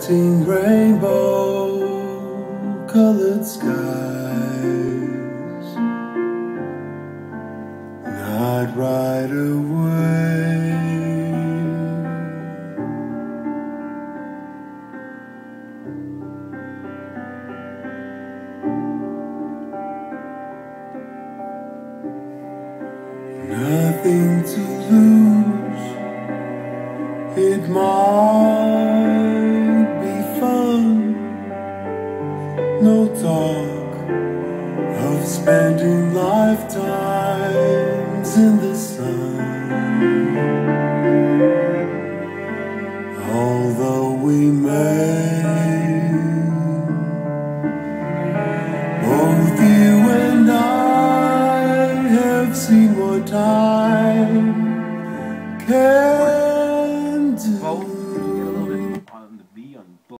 seen rainbow-colored skies, not right away. Nothing to lose, it might be fun. No talk of spending lifetimes in the sun. Although we may, both you and I have seen what time can do.